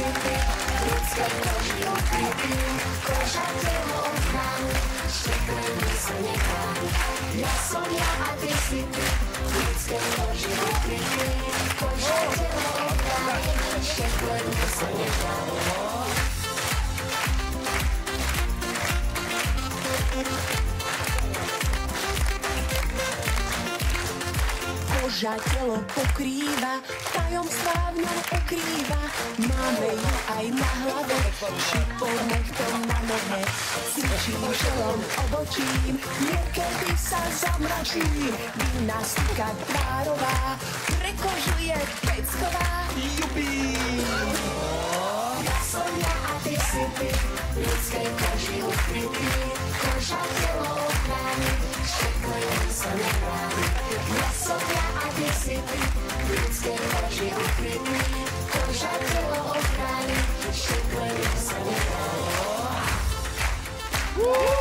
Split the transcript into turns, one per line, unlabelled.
si ty, v ľudskej koži ukrytý, koža telo ochranu, šteklenie sa nechám. Ja som ja a ty si ty, v ľudskej koži ukrytý, koža telo ochranu, šteklenie sa nechám. Koža telo pokrýva, tajomstvá v ňom ukrýva. Máme ju aj na hlave, šipou nechtom na nohe. Cvičím čelom obočím, niekedy sa zamračím. Gymnastika tvárová, pre kožu je pecková. Jupí! Ja som ja a ty si ty, v ľudskej koži ukrytý, koža telo ochráni, šteklenie sa nechráni. Ja som ja a ty si ty, v ľudskej koži ukrytý, koža telo ochráni, šteklenie sa nechráni.